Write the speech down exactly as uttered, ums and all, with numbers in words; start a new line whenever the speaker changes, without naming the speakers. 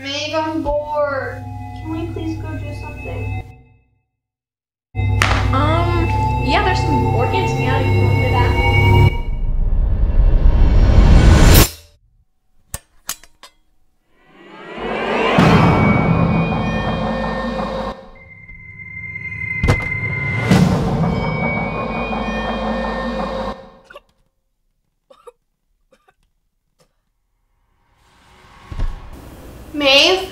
Maeve, I'm bored. Can we please go do something?
Um, yeah, there's some board games coming out if you want to play that.
Maeve?